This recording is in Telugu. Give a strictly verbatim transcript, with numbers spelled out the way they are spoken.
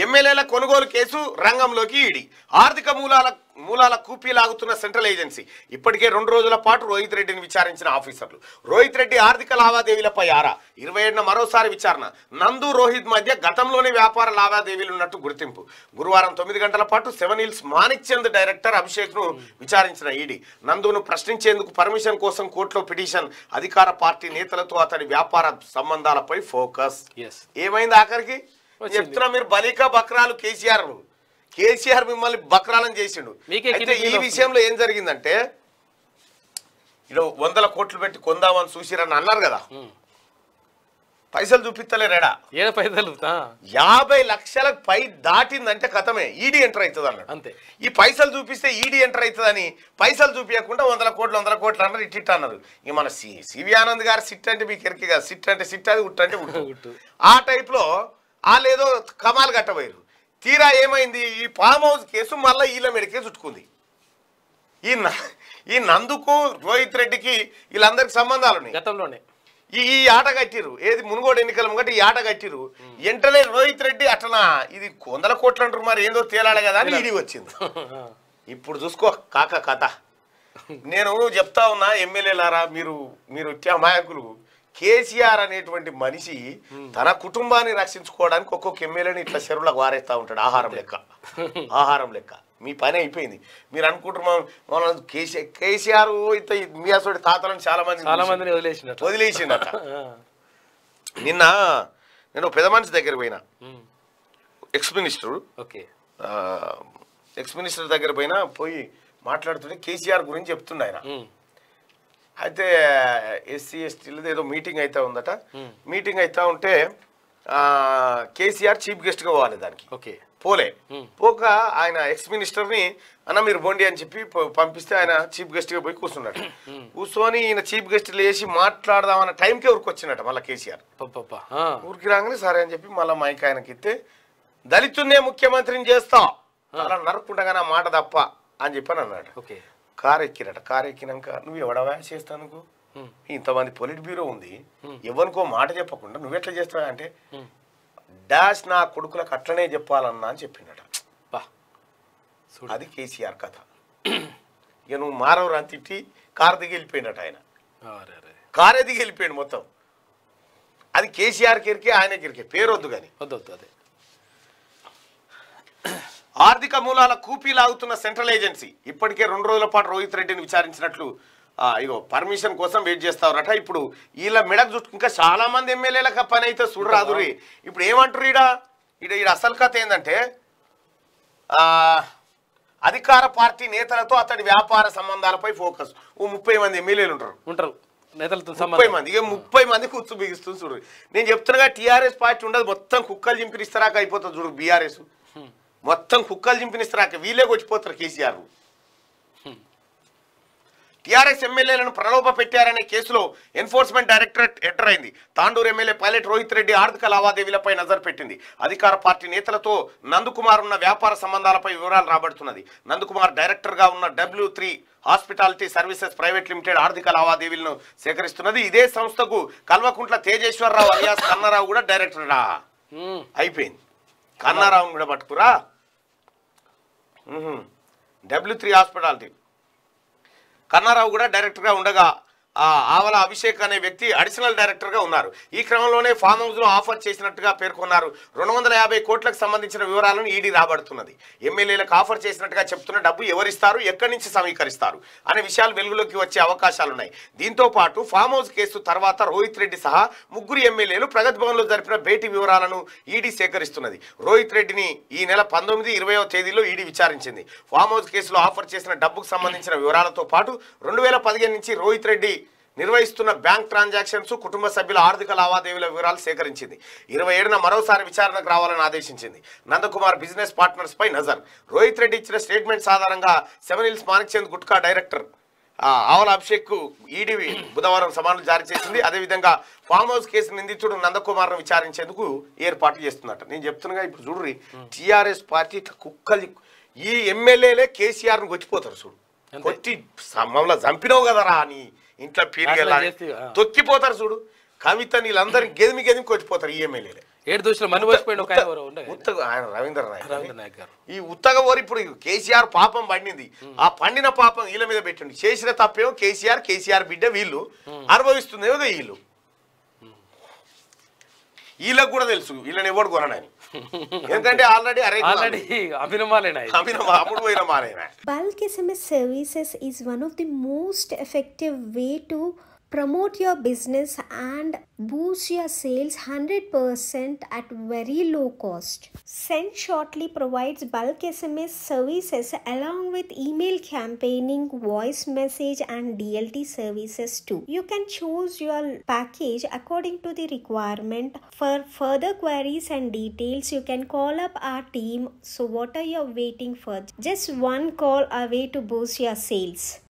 ఎమ్మెల్యేల కొనుగోలు కేసు రంగంలోకి ఈడీ ఆర్థిక మూలాల మూలాల కూపీలాగుతున్న సెంట్రల్ ఏజెన్సీ ఇప్పటికే రెండు రోజుల పాటు రోహిత్ రెడ్డిని విచారించిన ఆఫీసర్లు రోహిత్ రెడ్డి ఆర్థిక లావాదేవీలపై ఆరా ఇరవై ఏడున మరోసారి విచారణ నందు రోహిత్ మధ్య గతంలోనే వ్యాపార లావాదేవీలు ఉన్నట్టు గుర్తింపు గురువారం తొమ్మిది గంటల పాటు seven hills Manik Chand director Abhishek ను విచారించిన ఈడీ నందును ప్రశ్నించేందుకు పర్మిషన్ కోసం కోర్టులో పిటిషన్ అధికార పార్టీ నేతలతో అతడి వ్యాపార సంబంధాలపై ఫోకస్ ఏమైంది ఆఖరికి చెప్తున్నా మీరు బలికా బక్రాలు కేసీఆర్ కేసీఆర్ మిమ్మల్ని బక్రాలను చేసిండు అయితే ఈ విషయంలో ఏం జరిగిందంటే ఇలా వందల కోట్లు పెట్టి కొందామని చూసిరని అన్నారు కదా పైసలు చూపిస్తలేరేడా ఏ పైసలు యాభై లక్షలకు పై దాటిందంటే కథమే ఈడీ ఎంటర్ అవుతుంది అన్నాడు అంతే ఈ పైసలు చూపిస్తే ఈడీ ఎంటర్ అవుతుందని పైసలు చూపించకుండా వందల కోట్లు వందల కోట్లు అన్నారు ఇట్ అన్నారు ఇక మన సి సివి ఆనంద్ గారు సిట్ అంటే మీకు ఎరికి కదా సిట్ అంటే సిట్ అది ఉట్టు అంటే ఉట్టు ఆ టైప్లో వాళ్ళేదో కమాలు కట్టబోయారు తీరా ఏమైంది ఈ ఫామ్ హౌస్ కేసు మళ్ళీ వీళ్ళ మెడికే చుట్టుకుంది ఈ ఈ నందుకు రోహిత్ రెడ్డికి వీళ్ళందరికి సంబంధాలు ఉన్నాయి గతంలోనే ఈ ఈ ఆట కట్టిరు ఏది మునుగోడు ఎన్నికల ముంగట ఈ ఆట కట్టిరు వెంటనే రోహిత్ రెడ్డి అట్లా ఇది వందల కోట్లు అంటారు మరి ఏందో తేలాడు కదా అని ఈడీ వచ్చింది ఇప్పుడు చూసుకో కాక కథ నేను చెప్తా ఉన్నా ఎమ్మెల్యేలారా మీరు మీరు అమాయకులు కేసీఆర్ అనేటువంటి మనిషి తన కుటుంబాన్ని రక్షించుకోవడానికి ఒక్కొక్క ఎమ్మెల్యేని ఇట్లా చెరువులకు వారేస్తా ఉంటాడు ఆహారం లెక్క ఆహారం లెక్క మీ పని అయిపోయింది మీరు అనుకుంటున్నాం మన కేసీ కేసీఆర్ ఇంత మీ అసలు తాతలను చాలా మంది చాలా మందిని వదిలేసిన వదిలేసిండట నిన్న నేను పెద్ద మనిషి దగ్గర పోయినా ex minister okay ex minister దగ్గర పోయినా పోయి మాట్లాడుతుంటే కేసీఆర్ గురించి చెప్తుండే ఆయన అయితే ఎస్సీ ఎస్టీలది ఏదో మీటింగ్ అయితే ఉందట మీటింగ్ అయితే ఉంటే కేసీఆర్ చీఫ్ గెస్ట్గా పోవాలి దానికి ఓకే పోలే పోక ఆయన ఎక్స్ మినిస్టర్ని అన్న మీరు బోండి అని చెప్పి పంపిస్తే ఆయన చీఫ్ గెస్ట్గా పోయి కూర్చున్నాడు కూర్చొని ఈయన చీఫ్ గెస్ట్ లేచి మాట్లాడదామన్న టైంకే ఊరికి వచ్చినట్ట మళ్ళీ కేసీఆర్ ఊరికి రాగానే సరే అని చెప్పి మళ్ళీ మైక్ ఆయనకి ఇస్తే దళితున్నే ముఖ్యమంత్రిని చేస్తా అలా నరుక్కుంటా మాట తప్ప అని చెప్పని అన్నాడు ఓకే కారు ఎక్కిరట కారు ఎక్కినాక నువ్వు ఎవడవా చేస్తాను ఇంతమంది పొలిట్ బ్యూరో ఉంది ఎవరికో మాట చెప్పకుండా నువ్వెట్లా చేస్తావా అంటే డాష్ నా కొడుకులకు అట్లనే చెప్పాలన్నా అని చెప్పిండట అది కేసీఆర్ కథ ఇక నువ్వు మారవరు అని తిట్టి కారు దిగి వెళ్ళిపోయినట ఆయన కారే దిగి వెళ్ళిపోయాడు మొత్తం అది కేసీఆర్ కిరికే ఆయన కిరికే పేరు వద్దు కానీ వద్దొద్దు అదే ఆర్థిక మూలాల కూపీలాగుతున్న సెంట్రల్ ఏజెన్సీ ఇప్పటికే రెండు రోజుల పాటు రోహిత్ రెడ్డిని విచారించినట్లు ఇగో పర్మిషన్ కోసం వెయిట్ చేస్తారట ఇప్పుడు వీళ్ళ మెడకు చుట్టూ ఇంకా చాలా మంది ఎమ్మెల్యేలకు పని అయితే చూడరాదురి ఇప్పుడు ఏమంటారు ఈడ ఈడ ఈడ అసలు కథ ఏంటంటే అధికార పార్టీ నేతలతో అతడి వ్యాపార సంబంధాలపై ఫోకస్ ఓ ముప్పై మంది ఎమ్మెల్యేలు ఉంటారు ఉంటారు నేతలతో ముప్పై మంది ఇక ముప్పై మంది కూర్చు బిగిస్తుంది చూడు నేను చెప్తున్నగా టీఆర్ఎస్ పార్టీ ఉండదు మొత్తం కుక్కలు చింపినిస్తారాక అయిపోతుంది చూడు బీఆర్ఎస్ మొత్తం కుక్కలు చింపినిస్తారాక వీళ్ళే వచ్చిపోతారు కేసీఆర్ టీఆర్ఎస్ ఎమ్మెల్యేలను ప్రలోభ పెట్టారనే కేసులో ఎన్ఫోర్స్మెంట్ డైరెక్టరేట్ ఎంటర్ అయింది తాండూరు ఎమ్మెల్యే పైలట్ రోహిత్ రెడ్డి ఆర్థిక లావాదేవీలపై నజర్ పెట్టింది అధికార పార్టీ నేతలతో నందకుమార్ ఉన్న వ్యాపార సంబంధాలపై వివరాలు రాబడుతున్నది నందకుమార్ డైరెక్టర్ గా ఉన్న W three hospitality services private limited ఆర్థిక లావాదేవీలను సేకరిస్తున్నది ఇదే సంస్థకు కల్వకుంట్ల తేజేశ్వరరావు అలియాస్ కన్నారావు కూడా డైరెక్టరా అయిపోయింది కన్నారావును కూడా పట్టుకురా డబ్ల్యూ త్రీ హాస్పిటాలిటీ కన్నారావు కూడా డైరెక్టర్గా ఉండగా ఆవల అభిషేక్ అనే వ్యక్తి అడిషనల్ డైరెక్టర్గా ఉన్నారు ఈ క్రమంలోనే ఫామ్ హౌస్లో ఆఫర్ చేసినట్టుగా పేర్కొన్నారు రెండు వందల యాభై కోట్లకు సంబంధించిన వివరాలను ఈడీ రాబడుతున్నది ఎమ్మెల్యేలకు ఆఫర్ చేసినట్టుగా చెప్తున్న డబ్బు ఎవరిస్తారు ఎక్కడి నుంచి సమీకరిస్తారు అనే విషయాలు వెలుగులోకి వచ్చే అవకాశాలున్నాయి దీంతో పాటు ఫామ్ హౌస్ కేసు తర్వాత రోహిత్ రెడ్డి సహా ముగ్గురు ఎమ్మెల్యేలు ప్రగతి భవన్లో జరిపిన భేటీ వివరాలను ఈడీ సేకరిస్తున్నది రోహిత్ రెడ్డిని ఈ నెల పంతొమ్మిది ఇరవైవ తేదీలో ఈడీ విచారించింది ఫామ్ హౌస్ కేసులో ఆఫర్ చేసిన డబ్బుకు సంబంధించిన వివరాలతో పాటు రెండు వేల పదిహేను నుంచి రోహిత్ రెడ్డి నిర్వహిస్తున్న బ్యాంక్ ట్రాన్సాక్షన్స్ కుటుంబ సభ్యుల ఆర్థిక లావాదేవీల వివరాలు సేకరించింది ఇరవై ఏడున మరోసారి విచారణకు రావాలని ఆదేశించింది నందకుమార్ బిజినెస్ పార్ట్నర్స్ పై నజర్ రోహిత్ రెడ్డి ఇచ్చిన స్టేట్మెంట్స్ ఆధారంగా seven hills Manik Chand gutka director ఆవల అభిషేక్ ఈడీ బుధవారం సమానులు జారీ చేసింది అదేవిధంగా ఫామ్ హౌస్ కేసు నిందితుడు నందకుమార్ను విచారించేందుకు ఏర్పాట్లు చేస్తున్నట్టు నేను చెప్తున్నా ఇప్పుడు చూడుర్రి టీఆర్ఎస్ పార్టీ కుక్కలు ఈ ఎమ్మెల్యేలే కేసీఆర్ను కొట్టిపోతారు చూడు కొట్టి మమ్మల్ని చంపినావు కదరా అని ఇంట్లో పీరిగెళ్ళాలి తొక్కిపోతారు చూడు కవిత వీళ్ళందరినీ గెదిమి గెదిమి కొట్టిపోతారు ఈ ఎమ్మెల్యేలే ఏడు దోషులు మని పోసిపోయిన ఒక ఆయన ఎవరో ఉండే కదా. ఉత్తగ ఆయన రవీంద్ర నాయక్ రవీంద్ర నాయక్ గారు. ఈ ఉత్తగ ఓరి ఇప్పుడు కేసీఆర్ పాపం పండింది, ఆ పండిన పాపం వీళ్ళ మీద పెట్టండి. చేసిన తప్పేమో కేసీఆర్, కేసీఆర్ బిడ్డ వీళ్ళు అనుభవిస్తుందేమో వీళ్ళు. వీళ్ళకి కూడా తెలుసు వీళ్ళని ఎవడు కొనని, ఎందుకంటే ఆల్రెడీ అరే ఆల్రెడీ అభినమాలేనా అభినవ అమ్ముడు పోయిన మాలేనా. Bulk S M S services is one of the most effective way to promote your business and boost your sales one hundred percent at very low cost. Send Shortly provides bulk S M S services along with email campaigning, voice message and D L T services too. You can choose your package according to the requirement. For further queries and details, you can call up our team. So what are you waiting for? Just one call away to boost your sales.